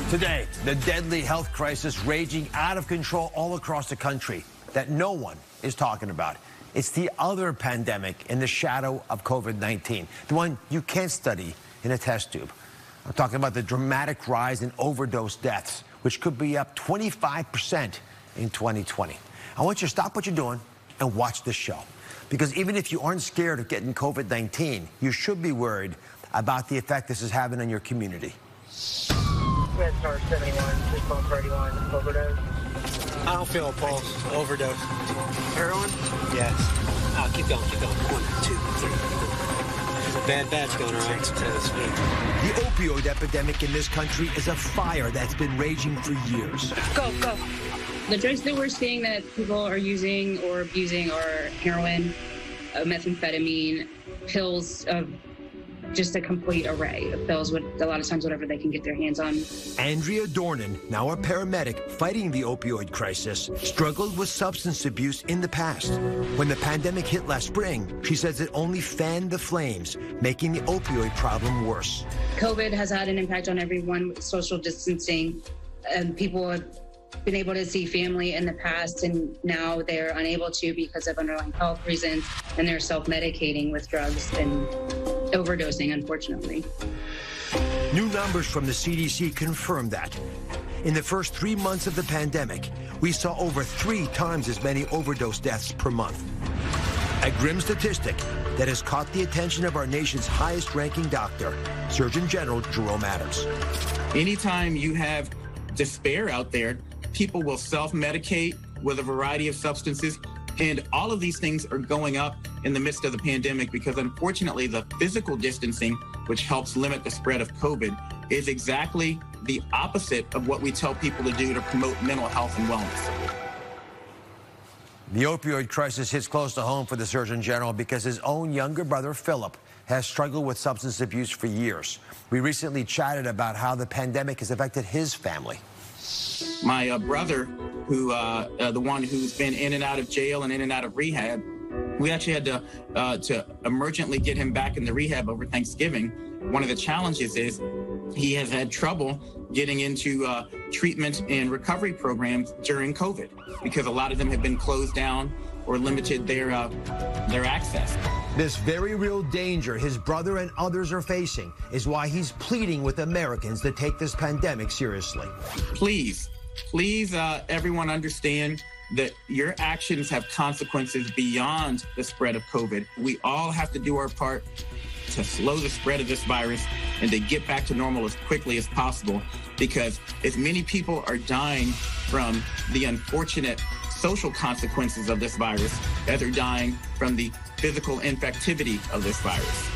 Today, the deadly health crisis raging out of control all across the country that no one is talking about. It's the other pandemic in the shadow of COVID-19, the one you can't study in a test tube. I'm talking about the dramatic rise in overdose deaths, which could be up 25% in 2020. I want you to stop what you're doing and watch this show. Because even if you aren't scared of getting COVID-19, you should be worried about the effect this is having on your community. Red Star 71, 631, overdose. I don't feel a pulse. Overdose. Heroin? Yes. Oh, keep going, keep going. 1, 2, 3. There's a bad batch going around. The opioid epidemic in this country is a fire that's been raging for years. Go, go. The drugs that we're seeing that people are using or abusing are heroin, methamphetamine, pills of just a complete array of pills, with a lot of times whatever they can get their hands on. Andrea Dornan, now a paramedic fighting the opioid crisis, struggled with substance abuse in the past. When the pandemic hit last spring, she says it only fanned the flames, making the opioid problem worse. COVID has had an impact on everyone with social distancing, and people have been able to see family in the past, and now they're unable to because of underlying health reasons, and they're self-medicating with drugs and overdosing, unfortunately. New numbers from the CDC confirm that. In the first 3 months of the pandemic, we saw over 3 times as many overdose deaths per month. A grim statistic that has caught the attention of our nation's highest-ranking doctor, Surgeon General Jerome Adams. Anytime you have despair out there, people will self-medicate with a variety of substances. And all of these things are going up in the midst of the pandemic because, unfortunately, the physical distancing, which helps limit the spread of COVID, is exactly the opposite of what we tell people to do to promote mental health and wellness. The opioid crisis hits close to home for the Surgeon General because his own younger brother, Philip, has struggled with substance abuse for years. We recently chatted about how the pandemic has affected his family. My brother, the one who's been in and out of jail and in and out of rehab, we actually had to emergently get him back in the rehab over Thanksgiving. One of the challenges is he has had trouble getting into treatment and recovery programs during COVID because a lot of them have been closed down or limited their access. This very real danger his brother and others are facing is why he's pleading with Americans to take this pandemic seriously. Please, everyone understand that your actions have consequences beyond the spread of COVID. We all have to do our part to slow the spread of this virus and to get back to normal as quickly as possible, because as many people are dying from the unfortunate social consequences of this virus as are dying from the physical infectivity of this virus.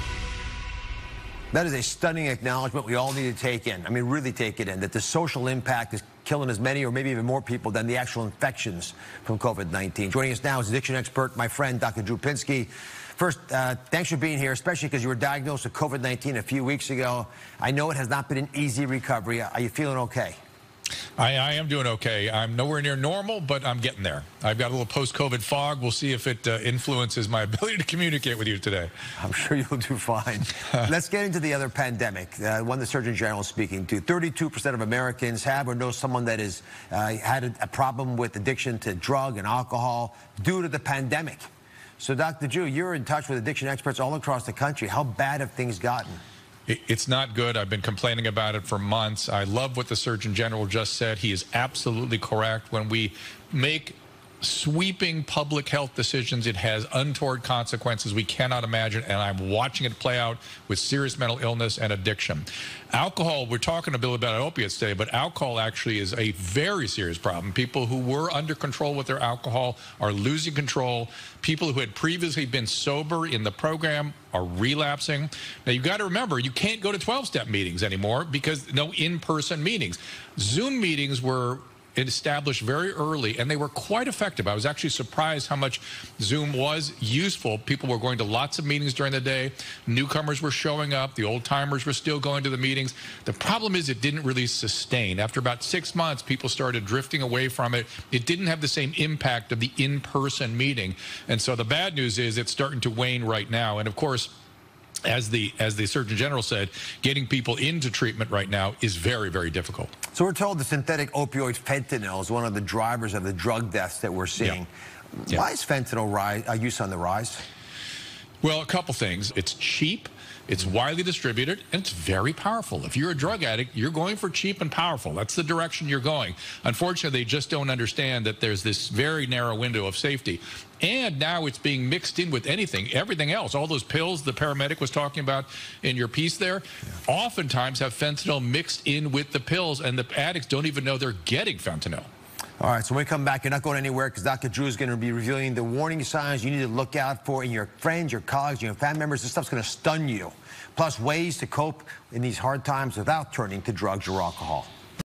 That is a stunning acknowledgement we all need to take in. I mean, really take it in, that the social impact is killing as many or maybe even more people than the actual infections from COVID-19. Joining us now is addiction expert, my friend, Dr. Drew Pinsky. First, thanks for being here, especially because you were diagnosed with COVID-19 a few weeks ago. I know it has not been an easy recovery. Are you feeling okay? I am doing okay. I'm nowhere near normal, but I'm getting there. I've got a little post-COVID fog. We'll see if it influences my ability to communicate with you today. I'm sure you'll do fine. Let's get into the other pandemic, one the Surgeon General is speaking to. 32% of Americans have or know someone that has had a problem with addiction to drug and alcohol due to the pandemic. So, Dr. Drew, you're in touch with addiction experts all across the country. How bad have things gotten? It's not good. I've been complaining about it for months. I love what the Surgeon General just said. He is absolutely correct. When we make sweeping public health decisions, it has untoward consequences we cannot imagine, and I'm watching it play out with serious mental illness and addiction. Alcohol, we're talking a bit about opiates today, but alcohol actually is a very serious problem. People who were under control with their alcohol are losing control. People who had previously been sober in the program are relapsing. Now, you've got to remember, you can't go to 12-step meetings anymore because no in-person meetings. Zoom meetings were established very early, and they were quite effective. I was actually surprised how much Zoom was useful. People were going to lots of meetings during the day. Newcomers were showing up. The old-timers were still going to the meetings. The problem is it didn't really sustain. After about 6 months, people started drifting away from it. It didn't have the same impact of the in-person meeting. And so the bad news is it's starting to wane right now. And, of course, as the Surgeon General said, getting people into treatment right now is very, very difficult. So we're told the synthetic opioid fentanyl is one of the drivers of the drug deaths that we're seeing. Yeah. Why is fentanyl use on the rise? Well, a couple things. It's cheap, it's widely distributed, and it's very powerful. If you're a drug addict, you're going for cheap and powerful. That's the direction you're going. Unfortunately, they just don't understand that there's this very narrow window of safety. And now it's being mixed in with everything else. All those pills the paramedic was talking about in your piece there, oftentimes have fentanyl mixed in with the pills, and the addicts don't even know they're getting fentanyl. All right, so when we come back, you're not going anywhere because Dr. Drew is going to be revealing the warning signs you need to look out for in your friends, your colleagues, your family members. This stuff's going to stun you. Plus, ways to cope in these hard times without turning to drugs or alcohol.